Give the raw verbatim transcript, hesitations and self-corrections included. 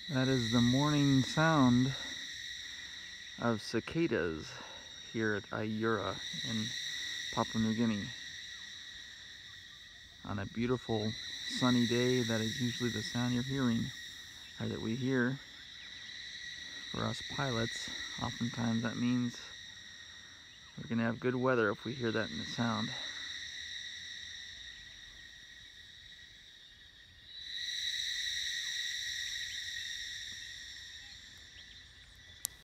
That is the morning sound of cicadas here at Ayura in Papua New Guinea. On a beautiful sunny day, that is usually the sound you're hearing, or that we hear. For us pilots, oftentimes that means we're going to have good weather if we hear that in the sound.